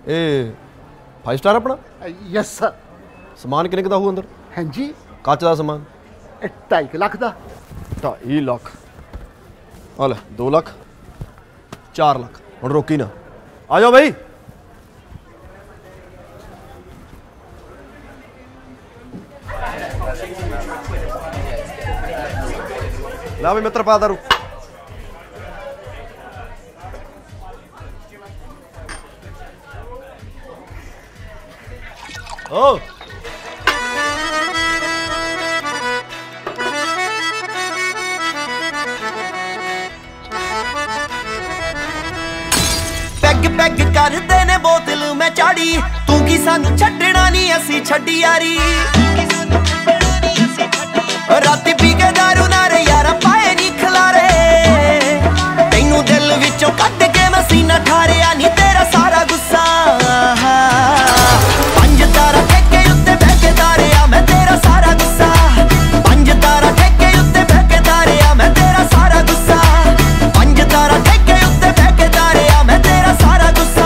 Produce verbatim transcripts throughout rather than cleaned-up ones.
ਇਹ five star अपना? Yes sir. समान किन्ने दा होऊ अंदर? हाँ जी, कच दा समान ढाई लाख दा। ढाई लाख आ ले दो लाख चार लाख हुण रोकी ना, आ जाओ भाई। ला भी मित्र पा दारू। ओ पैग पैग करदे ने बोतल मैं चाड़ी, तू की सानू छड्डना नहीं असी छड्डी यारी। राती पी के दारू नारे यारा पाए नी खलारे, तैनू दिल विचों कट के मैं सीना ठारिया नी तेरा सारा गुस्सा। पंज तारा ठेके उत्ते बह के तारिया मैं तेरा सारा गुस्सा। पंज तारा ठेके उत्ते बह के तारिया मैं तेरा सारा गुस्सा। पंज तारा ठेके उत्ते बह के तारिया मैं तेरा सारा गुस्सा।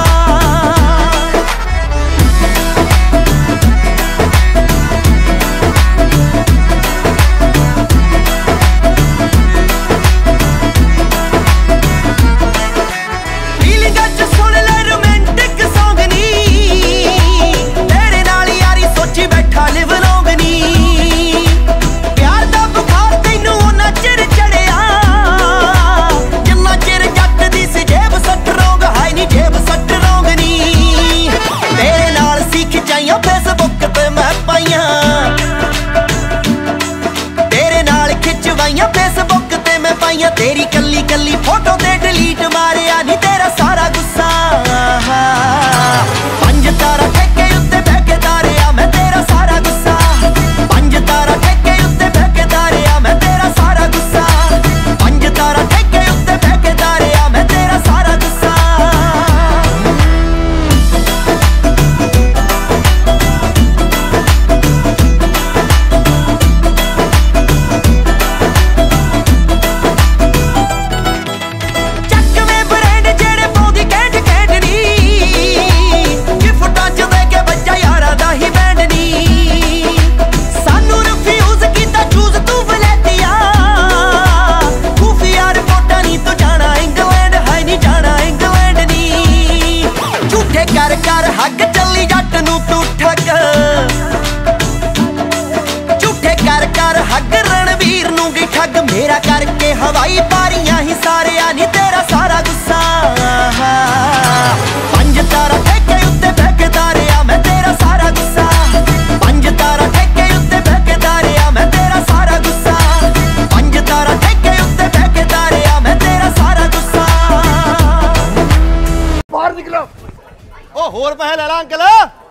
फीलिंगां च सुन ले रोमांटिक सॉन्ग नी, तेरे नाल यारी सोची बैठा लिव लॉन्ग नी। प्यार दा बुखार तैनू उन्ना चिर चढ़िया, जिन्ना चिर जट दी सी जेब सट रौंग, हाय नी जेब सट रौंग नी। तेरे नाल सीख जाइयां फेसबुक ते मैं पाइयां, तेरे नाल खिचवाइयां फेसबुक ते मैं पाइयां। तेरी कल्ली कल्ली फोटो ते डिलीट मारिया नी तेरा सारा गुस्सा। पंज तारा ठेके उत्ते बह के तारिया मैं तेरा सारा गुस्सा। पंज तारा ठेके उत्ते बह के तारिया मैं तेरा सारा गुस्सा। पंज तारा ठेके उत्ते बह के तारिया मैं तेरा सारा गुस्सा। ਚੱਕਵੇਂ ਬ੍ਰਾਂਡ ਜਿਹੜੇ ਪਾਉਂਦੀ ਕੈਂਟ ਕੈਂਟ ਨੀ, ਗਿਫਟਾਂ ਚ ਦੇ ਕੇ ਬੱਚਾ ਯਾਰਾਂ ਦਾ ਹੀ ਬੈਂਡ ਨੀ। ਸਾਨੂੰ ਰਿਫਿਊਜ਼ ਕੀਤਾ ਚੂਜ਼ ਤੂੰ ਵਲੈਤੀਆ, ਖੂਫੀਆ ਰਿਪੋਰਟਾਂ ਨੀ ਤੂੰ ਜਾਣਾ ਇੰਗਲੈਂਡ, ਹਾਏ ਨੀ ਜਾਣਾ ਇੰਗਲੈਂਡ ਨੀ। ਝੂਠੇ ਕਰ ਕਰ ਹੱਗ ਚੱਲੀ ਜੱਟ ਨੂੰ ਤੂੰ ਠੱਗ, ਝੂਠੇ ਕਰ ਕਰ ਹੱਗ ਰਣਵੀਰ ਨੂੰ ਵੀ ਠੱਗ। ਮੇਰਾ ਕਰਕੇ ਹਵਾਈ ਪਾਰੀਆਂ ਹੀ ਸਾਰਿਆਂ ਨੀ ਤੇਰਾ ਸਾਰਾ ਗੁੱਸਾ। ਪੰਜ ਤਾਰਾ ਠੇਕੇ ਉੱਤੇ ਬਹਿ ਕੇ ਤਾਰਿਆ ਮੈਂ ਤੇਰਾ ਸਾਰਾ ਗੁੱਸਾ। ਪੰਜ ਤਾਰਾ ਠੇਕੇ ਉੱਤੇ ਬਹਿ ਕੇ ਤਾਰਿਆ ਮੈਂ ਤੇਰਾ ਸਾਰਾ ਗੁੱਸਾ। ਪੰਜ ਤਾਰਾ ਠੇਕੇ ਉੱਤੇ ਬਹਿ ਕੇ ਤਾਰਿਆ ਮੈਂ ਤੇਰਾ ਸਾਰਾ ਗੁੱਸਾ। बाहर निकलो। ओ होर पैसे ले ला अंकल।